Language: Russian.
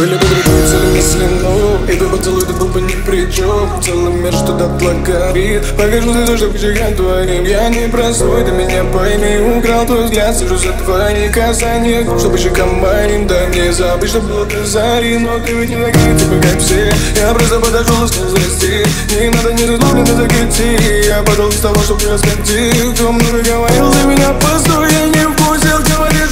Были бы другие цели мысли, но и твой поцелуй тут был бы ни при чем. Целый мир что-то горит. Покажу за то, что я твоим. Я не простой, ты меня пойми. Украл твой взгляд, сижу за твои касания, чтобы щекам моим. Да мне забыть, что было до зари. Но ты ведь не такая, типа как все. Я просто подошел и сказал здрасте. Не надо не разлюблен, так идти. Я подал с того, чтобы раскатить. Кто много говорил за меня, постой, я не вкусил, говоришь.